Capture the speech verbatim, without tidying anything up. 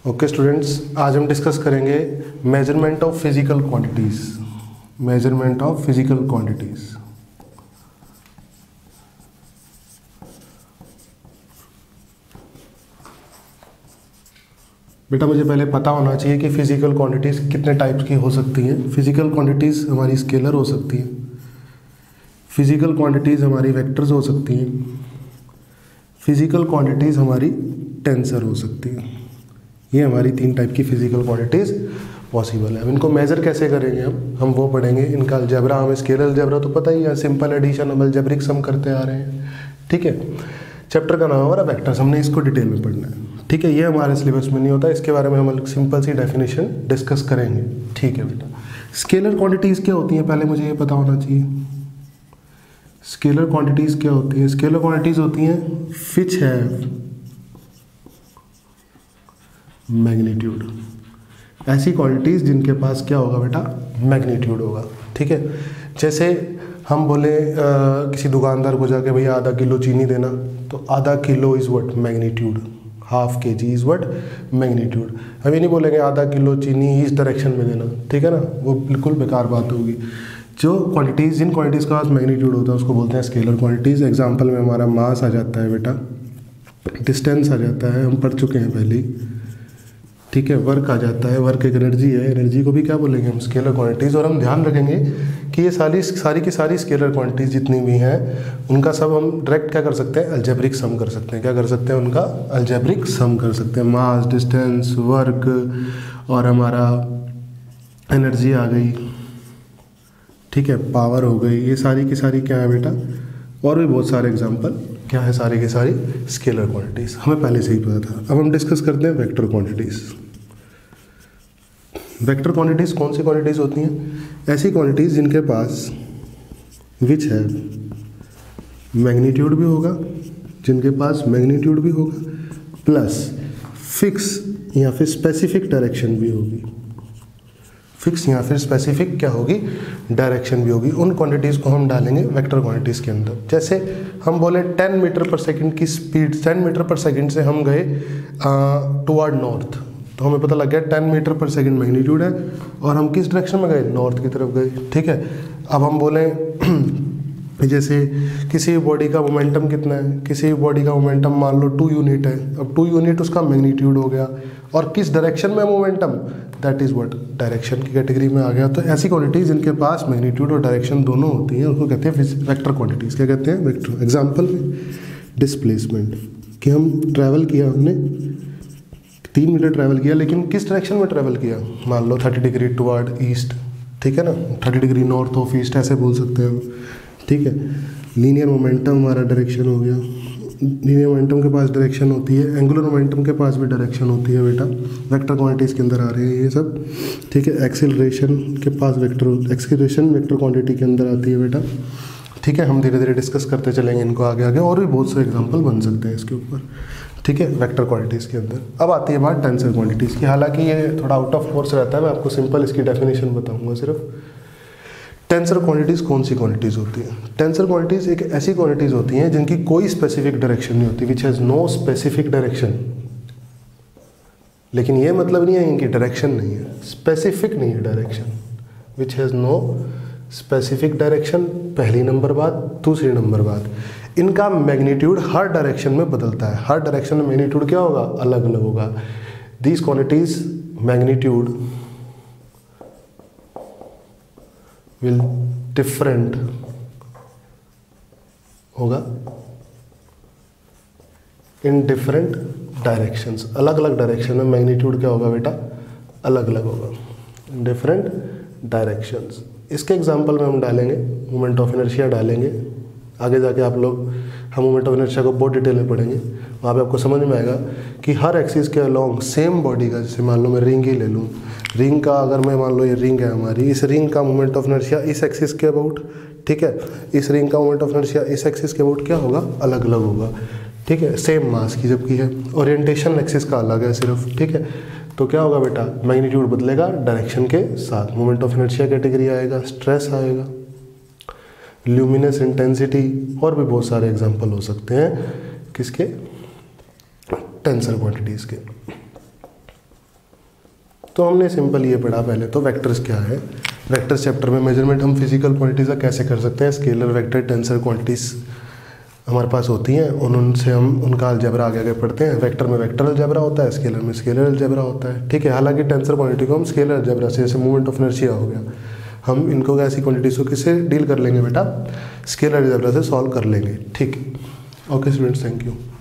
Okay students, आज हम discuss करेंगे measurement of physical quantities. Measurement of physical quantities. बेटा मुझे पहले पता होना चाहिए कि फिजिकल क्वांटिटीज कितने टाइप्स की हो सकती हैं। फिजिकल क्वांटिटीज हमारी स्केलर हो सकती हैं, फिजिकल क्वांटिटीज हमारी वेक्टर्स हो सकती हैं, फिजिकल क्वांटिटीज हमारी टेंसर हो सकती हैं। ये हमारी तीन टाइप की फिजिकल क्वांटिटीज पॉसिबल है। अब इनको मेजर कैसे करेंगे हम हम वो पढ़ेंगे। इनका अलजेब्रा, हमें स्केलर अलजेब्रा तो पता ही है, सिंपल एडिशन हम अलजेब्रिक सम करते आ रहे हैं। ठीक है, चैप्टर का नाम है हमारा वेक्टर्स, हमने इसको डिटेल में पढ़ना है। ठीक है, ये हमारे सिलेबस में नहीं होता, इसके बारे में हम सिंपल सी डेफिनेशन डिस्कस करेंगे। ठीक है बेटा, स्केलर क्वांटिटीज क्या होती हैं पहले मुझे ये पता होना चाहिए। स्केलर क्वांटिटीज क्या होती है? स्केलर क्वांटिटीज होती हैं विच हैव मैग्नीट्यूड। ऐसी क्वांटिटीज जिनके पास क्या होगा बेटा? मैग्नीट्यूड होगा। ठीक है, जैसे हम बोले आ, किसी दुकानदार को जाके भैया आधा किलो चीनी देना, तो आधा kilo is what? Magnitude. Half K G is what? Magnitude. हम ये नहीं बोलेंगे आधा किलो चीनी इस डायरेक्शन में देना, ठीक है ना, वो बिल्कुल बेकार बात होगी। जो क्वांटिटीज, जिन क्वांटिटीज का मैग्नीट्यूड होता है उसको बोलते हैं स्केलर क्वांटिटीज। एग्जाम्पल में हमारा मास आ जाता है बेटा, डिस्टेंस आ जाता है, हम पढ़ चुके हैं पहले ही। ठीक है, वर्क आ जाता है, वर्क एक एनर्जी है, एनर्जी को भी क्या बोलेंगे हम? Scalar quantities. और हम ध्यान रखेंगे कि ये सारी सारी की सारी स्केलर क्वांटिटीज जितनी भी हैं उनका सब हम डायरेक्ट क्या कर सकते हैं? अलजेब्रिक सम कर सकते हैं। क्या कर सकते हैं? उनका अलजेब्रिक सम कर सकते हैं। मास, डिस्टेंस, वर्क और हमारा एनर्जी आ गई, ठीक है, पावर हो गई, ये सारी की सारी क्या है बेटा? और भी बहुत सारे एग्जाम्पल क्या है, सारी की सारी स्केलर क्वांटिटीज, हमें पहले से ही पता था। अब हम डिस्कस करते हैं वेक्टर क्वांटिटीज। वेक्टर क्वांटिटीज कौन सी क्वांटिटीज होती हैं? ऐसी क्वांटिटीज जिनके पास विच है मैग्नीट्यूड भी होगा, जिनके पास मैग्नीट्यूड भी होगा प्लस फिक्स या फिर स्पेसिफिक डायरेक्शन भी होगी। फिक्स या फिर स्पेसिफिक क्या होगी? डायरेक्शन भी होगी। उन क्वांटिटीज़ को हम डालेंगे वेक्टर क्वांटिटीज़ के अंदर। जैसे हम बोले टेन मीटर पर सेकंड की speed, ten metre per second से हम गए टुवर्ड नॉर्थ, तो हमें पता लग गया ten metre per second magnitude है और हम किस डायरेक्शन में गए? नॉर्थ की तरफ गए। ठीक है, अब हम बोले जैसे किसी बॉडी का मोमेंटम कितना है, किसी बॉडी का मोमेंटम मान लो टू यूनिट है, अब टू यूनिट उसका मैग्नीट्यूड हो गया, और किस डायरेक्शन में momentum? That is what? Direction की कैटेगरी में आ गया। तो ऐसी क्वांटिटीज जिनके पास मैग्नीट्यूड और डायरेक्शन दोनों होती हैं उनको कहते हैं वेक्टर क्वांटिटीज। क्या कहते हैं? वेक्टर। एग्जांपल में डिस्प्लेसमेंट, कि हम ट्रैवल किया, हमने तीन मीटर ट्रैवल किया, लेकिन किस डायरेक्शन में ट्रैवल किया? मान लो थर्टी डिग्री टुवर्ड ईस्ट, ठीक है ना, thirty degree north of east ऐसे बोल सकते हैं हम। ठीक है, लीनियर मोमेंटम हमारा डायरेक्शन हो गया। लीनियर मोमेंटम के पास डायरेक्शन होती है, एंगुलर मोमेंटम के पास भी डायरेक्शन होती है बेटा। वेक्टर क्वांटिटीज़ के अंदर आ रहे हैं ये सब। ठीक है, एक्सीलरेशन के पास वेक्टर, एक्सीलरेशन वेक्टर क्वांटिटी के अंदर आती है बेटा। ठीक है, हम धीरे धीरे डिस्कस करते चलेंगे इनको आगे आगे, और भी बहुत से एग्जाम्पल बन सकते हैं इसके ऊपर। ठीक है, वेक्टर क्वांटिटीज़ के अंदर। अब आती है बात टेंसर क्वांटिटीज़ की। हालांकि ये थोड़ा आउट ऑफ कोर्स रहता है, मैं आपको सिंपल इसकी डेफिनेशन बताऊँगा सिर्फ। टेंसर क्वांटिटीज कौन सी क्वांटिटीज होती हैं? टेंसर क्वांटिटीज एक ऐसी क्वांटिटीज होती हैं जिनकी कोई स्पेसिफिक डायरेक्शन नहीं होती, which has no specific direction. लेकिन ये मतलब नहीं है इनकी डायरेक्शन नहीं है, स्पेसिफिक नहीं है direction, which has no specific direction. पहली नंबर बात। दूसरी नंबर बात, इनका मैग्नीट्यूड हर डायरेक्शन में बदलता है। हर डायरेक्शन में मैग्नीट्यूड क्या होगा? अलग अलग होगा। These quantities magnitude will different होगा in different directions। अलग अलग डायरेक्शन में मैग्नीट्यूड क्या होगा बेटा? अलग अलग होगा, in different directions। इसके एग्जांपल में हम डालेंगे मोमेंट ऑफ इनर्शिया डालेंगे। आगे जाके आप लोग हम मोमेंट ऑफ इनर्शिया को बहुत डिटेल में पढ़ेंगे, वहाँ पे आपको समझ में आएगा कि हर एक्सिस के अलोंग सेम बॉडी का, जैसे मान लो मैं रिंग ही ले लूँ, रिंग का अगर मैं मान लो ये रिंग है हमारी, इस रिंग का मोमेंट ऑफ इनर्शिया इस एक्सिस के अबाउट, ठीक है, इस रिंग का मोमेंट ऑफ इनर्शिया इस एक्सिस के अबाउट क्या होगा? अलग अलग होगा। ठीक है, सेम मास की जबकि है, ओरिएंटेशन एक्सिस का अलग है सिर्फ। ठीक है, तो क्या होगा बेटा? मैग्नीट्यूड बदलेगा डायरेक्शन के साथ। मोमेंट ऑफ इनर्शिया कैटेगरी आएगा, स्ट्रेस आएगा, ल्यूमिनस इंटेंसिटी, और भी बहुत सारे एग्जाम्पल हो सकते हैं किसके? टेंसर क्वांटिटीज़ के। तो हमने सिंपल ये पढ़ा पहले तो वेक्टर्स क्या है। वेक्टर्स चैप्टर में मेजरमेंट हम फिजिकल क्वांटिटीज़ का कैसे कर सकते हैं, स्केलर वेक्टर टेंसर क्वांटिटीज़ हमारे पास होती हैं, उन उनसे हम उनका अलजेब्रा आगे आगे पढ़ते हैं। वेक्टर में वेक्टर अलजेब्रा होता है, स्केलर में स्केलर अलजेब्रा होता है, ठीक है। हालांकि टेंसर क्वांटिटी को हम स्केलर अलजेब्रा से, जैसे मूवमेंट ऑफ इनर्शिया हो गया, हम इनको ऐसी क्वांटिटीज़ को किससे डील कर लेंगे बेटा, स्केलर अलजेब्रा से सॉल्व कर लेंगे, ठीक है। Okay students, thank you.